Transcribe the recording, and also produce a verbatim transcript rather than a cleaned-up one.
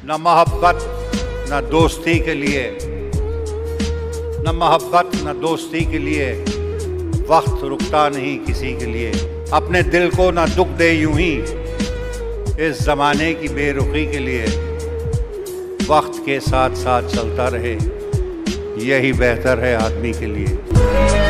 न मोहब्बत न दोस्ती के लिए, न मोहब्बत न दोस्ती के लिए वक्त रुकता नहीं किसी के लिए। अपने दिल को न दुख दे यूं ही इस ज़माने की बेरुखी के लिए। वक्त के साथ साथ चलता रहे, यही बेहतर है आदमी के लिए।